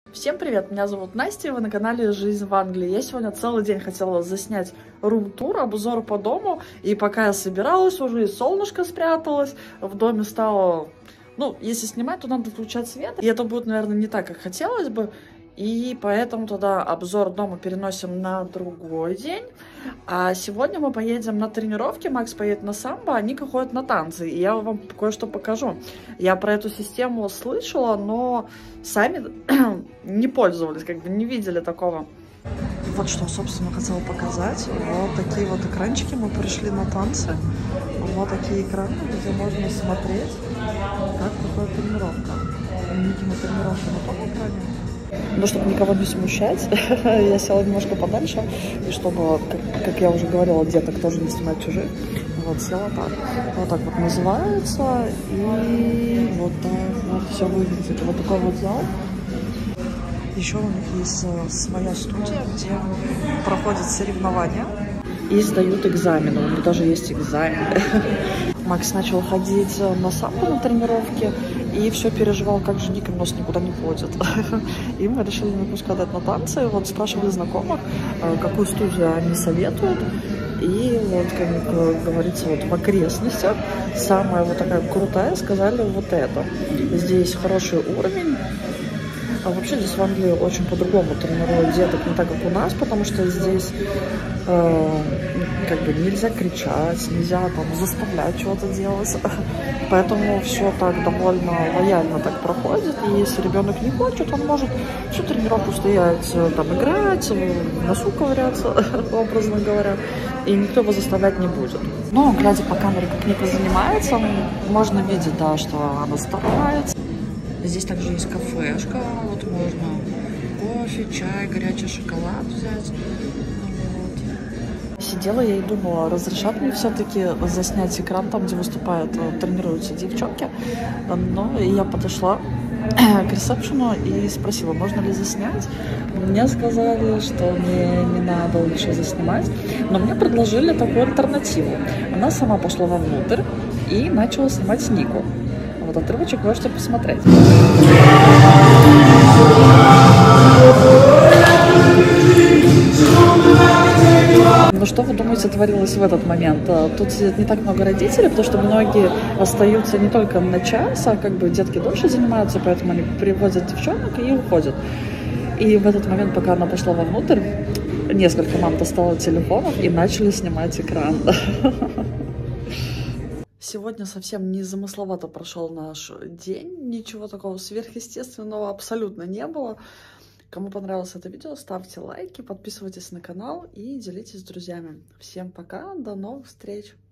Всем привет, меня зовут Настя, и вы на канале Жизнь в Англии. Я сегодня целый день хотела заснять рум-тур, обзор по дому, и пока я собиралась, уже и солнышко спряталось, в доме стало... Ну, если снимать, то надо включать свет, и это будет, наверное, не так, как хотелось бы, и поэтому тогда обзор дома переносим на другой день. А сегодня мы поедем на тренировки, Макс поедет на самбо, а Ника ходит на танцы, и я вам кое-что покажу. Я про эту систему слышала, но сами не пользовались, как бы не видели такого. Вот что, собственно, хотела показать. Вот такие вот экранчики, мы пришли на танцы. Вот такие экраны, где можно смотреть, как проходит тренировка. Никина тренировка на том экране. Но чтобы никого не смущать, я села немножко подальше, и чтобы, как я уже говорила, деток тоже не снимать чужих, вот села так. Вот так вот называется, и вот так вот все выглядит. Вот такой вот зал. Еще у них есть своя студия, где проходят соревнования и сдают экзамены. У них даже есть экзамены. Макс начал ходить на самбо на тренировке и все переживал, как же Ника у нас никуда не ходит. И мы решили не пускать на танцы. Вот спрашивали знакомых, какую студию они советуют. И вот, как говорится, вот в окрестностях самая вот такая крутая, сказали вот это. Здесь хороший уровень. А вообще здесь в Англии очень по-другому тренируют деток, не так, как у нас, потому что здесь как бы нельзя кричать, нельзя там заставлять чего-то делать. Поэтому все так довольно лояльно так проходит. И если ребенок не хочет, он может всю тренировку стоять, там играть, в носу ковыряться, образно говоря. И никто его заставлять не будет. Но глядя по камере, как Ника занимается, можно видеть, да, что она старается. Здесь также есть кафешка, вот можно кофе, чай, горячий шоколад взять. Вот. Сидела я и думала, разрешат мне все-таки заснять экран там, где выступают, тренируются девчонки. Но я подошла к ресепшену и спросила, можно ли заснять. Мне сказали, что не надо лучше заснимать. Но мне предложили такую альтернативу. Она сама пошла вовнутрь и начала снимать Нику. Вот отрывочек можете посмотреть. Ну что вы думаете, творилось в этот момент? Тут сидит не так много родителей, потому что многие остаются не только на час, а как бы детки дольше занимаются, поэтому они привозят девчонок и уходят. И в этот момент, пока она пошла вовнутрь, несколько мам достало телефонов и начали снимать экран. Сегодня совсем незамысловато прошел наш день, ничего такого сверхъестественного абсолютно не было. Кому понравилось это видео, ставьте лайки, подписывайтесь на канал и делитесь с друзьями. Всем пока, до новых встреч!